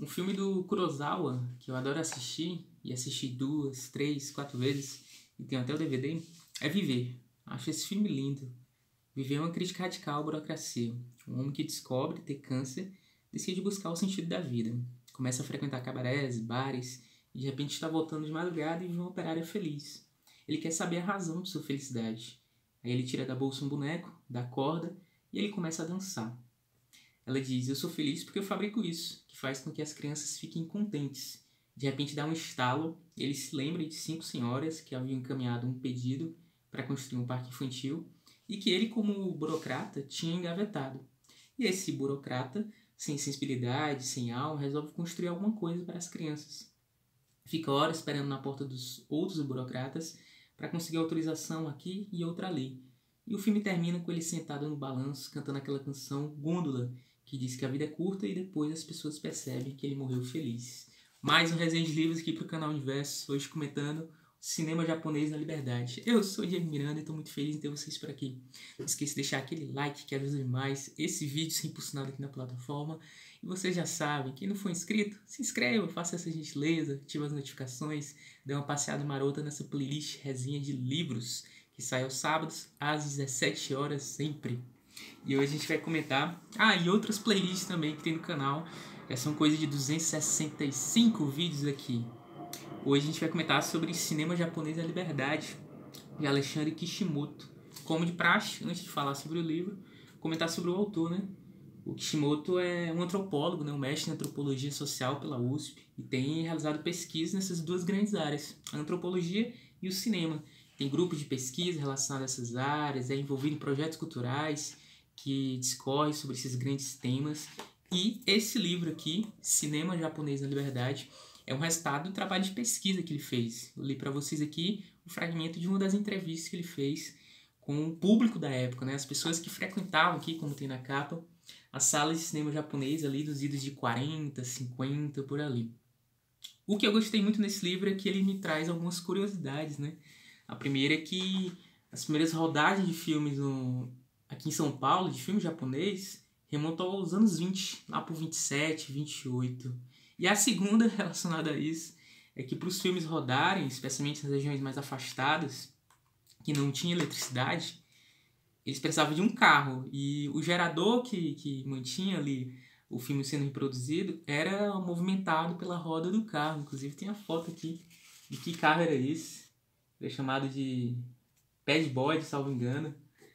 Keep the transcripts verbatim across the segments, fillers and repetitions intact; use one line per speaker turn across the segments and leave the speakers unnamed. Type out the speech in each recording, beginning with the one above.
filme do Kurosawa, que eu adoro assistir, e assisti duas, três, quatro vezes, e tenho até o D V D, é Viver. Acho esse filme lindo. Viver é uma crítica radical à burocracia. Um homem que descobre ter câncer decide buscar o sentido da vida. Começa a frequentar cabarés, bares, e de repente está voltando de madrugada e vê uma operária feliz. Ele quer saber a razão de sua felicidade. Aí ele tira da bolsa um boneco, dá corda, e ele começa a dançar. Ela diz, eu sou feliz porque eu fabrico isso, que faz com que as crianças fiquem contentes. De repente dá um estalo, e ele se lembra de cinco senhoras que haviam encaminhado um pedido para construir um parque infantil e que ele, como burocrata, tinha engavetado. E esse burocrata, sem sensibilidade, sem alma, resolve construir alguma coisa para as crianças. Fica horas esperando na porta dos outros burocratas para conseguir autorização aqui e outra ali. E o filme termina com ele sentado no balanço, cantando aquela canção Gôndola, que diz que a vida é curta e depois as pessoas percebem que ele morreu feliz. Mais um resenha de livros aqui para o canal Universo, hoje comentando cinema japonês na liberdade. Eu sou o Diego Miranda e estou muito feliz em ter vocês por aqui. Não esqueça de deixar aquele like que ajuda demais esse vídeo ser impulsionado aqui na plataforma. E vocês já sabem, quem não for inscrito, se inscreva, faça essa gentileza, ative as notificações, dê uma passeada marota nessa playlist resenha de livros, que sai aos sábados às dezessete horas sempre. E hoje a gente vai comentar... Ah, e outras playlists também que tem no canal. Essas são coisa de duzentos e sessenta e cinco vídeos aqui. Hoje a gente vai comentar sobre cinema japonês da liberdade, de Alexandre Kishimoto. Como de praxe, antes de falar sobre o livro, comentar sobre o autor, né? O Kishimoto é um antropólogo, né? Um mestre em antropologia social pela U S P e tem realizado pesquisas nessas duas grandes áreas, a antropologia e o cinema. Tem grupos de pesquisa relacionados a essas áreas, é envolvido em projetos culturais que discorrem sobre esses grandes temas. E esse livro aqui, Cinema Japonês na Liberdade, é um resultado do trabalho de pesquisa que ele fez. Eu li para vocês aqui um fragmento de uma das entrevistas que ele fez com o público da época, né? As pessoas que frequentavam aqui, como tem na capa, as salas de cinema japonês ali dos idos de quarenta, cinquenta, por ali. O que eu gostei muito nesse livro é que ele me traz algumas curiosidades, né? A primeira é que as primeiras rodagens de filmes no, aqui em São Paulo, de filme japonês, remontam aos anos vinte, lá por vinte e sete, vinte e oito. E a segunda, relacionada a isso, é que para os filmes rodarem, especialmente nas regiões mais afastadas, que não tinha eletricidade, eles precisavam de um carro. E o gerador que, que mantinha ali o filme sendo reproduzido era movimentado pela roda do carro. Inclusive tem a foto aqui de que carro era esse. Era chamado de Pad Boy, salvo engano.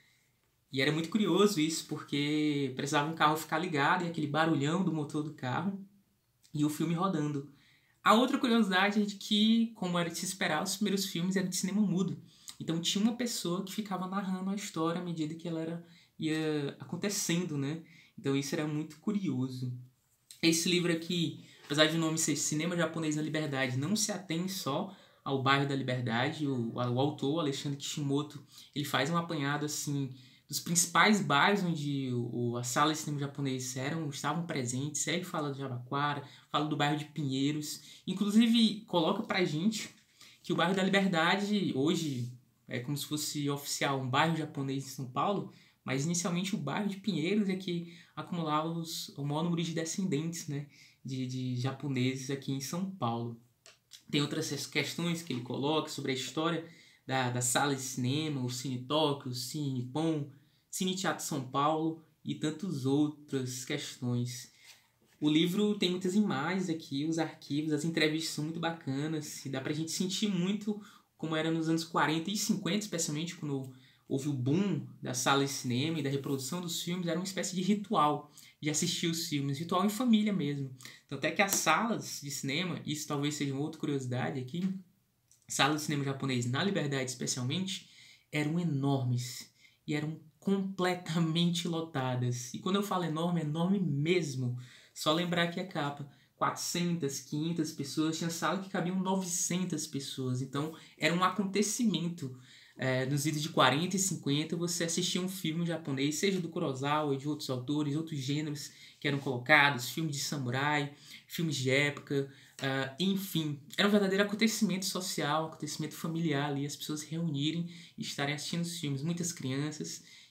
E era muito curioso isso, porque precisava um carro ficar ligado e aquele barulhão do motor do carro e o filme rodando. A outra curiosidade é de que, como era de se esperar, os primeiros filmes eram de cinema mudo. Então tinha uma pessoa que ficava narrando a história à medida que ela era, ia acontecendo, né? Então isso era muito curioso. Esse livro aqui, apesar de o nome ser Cinema Japonês na Liberdade, não se atém só ao bairro da Liberdade. O, o autor, Alexandre Kishimoto, ele faz um apanhado assim dos principais bairros onde o, a sala de cinema japonês eram, estavam presentes. Ele fala do Jabaquara, fala do bairro de Pinheiros, inclusive coloca pra gente que o bairro da Liberdade hoje é como se fosse oficial um bairro japonês em São Paulo, mas inicialmente o bairro de Pinheiros é que acumulava os, o maior número de descendentes, né, de, de japoneses aqui em São Paulo. Tem outras questões que ele coloca sobre a história da, da sala de cinema, o Cine Tóquio, o Cine Nippon, Cine Teatro São Paulo e tantas outras questões. O livro tem muitas imagens aqui, os arquivos, as entrevistas são muito bacanas e dá pra gente sentir muito como era nos anos quarenta e cinquenta, especialmente quando houve o boom da sala de cinema e da reprodução dos filmes. Era uma espécie de ritual de assistir os filmes, ritual em família mesmo. Tanto é que as salas de cinema, isso talvez seja uma outra curiosidade aqui, salas de cinema japonês na Liberdade especialmente, eram enormes e eram completamente lotadas. E quando eu falo enorme, é enorme mesmo. Só lembrar que a capa, quatrocentas, quinhentas pessoas, tinha sala que cabiam novecentas pessoas. Então era um acontecimento. É, nos idos de quarenta e cinquenta você assistia um filme japonês, seja do Kurosawa, de outros autores, outros gêneros que eram colocados, filmes de samurai, filmes de época, uh, enfim, era um verdadeiro acontecimento social, acontecimento familiar ali, as pessoas se reunirem e estarem assistindo os filmes, muitas crianças,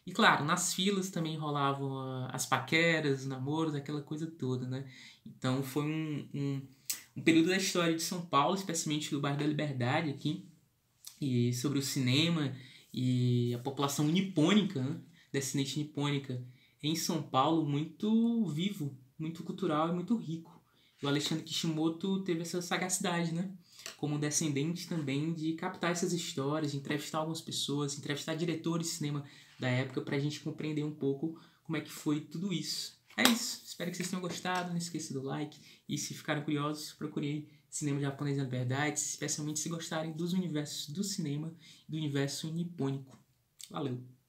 E claro, nas filas também rolavam ah, as paqueras, os namoros, aquela coisa toda, né? Então foi um, um, um período da história de São Paulo, especialmente do bairro da Liberdade aqui, e sobre o cinema e a população nipônica, né? Descendente nipônica em São Paulo, muito vivo, muito cultural e muito rico. O Alexandre Kishimoto teve essa sagacidade, né? Como descendente também de captar essas histórias, de entrevistar algumas pessoas, entrevistar diretores de cinema da época para a gente compreender um pouco como é que foi tudo isso. É isso. Espero que vocês tenham gostado. Não esqueça do like. E se ficaram curiosos, procurem cinema japonês na verdade, especialmente se gostarem dos universos do cinema e do universo nipônico. Valeu!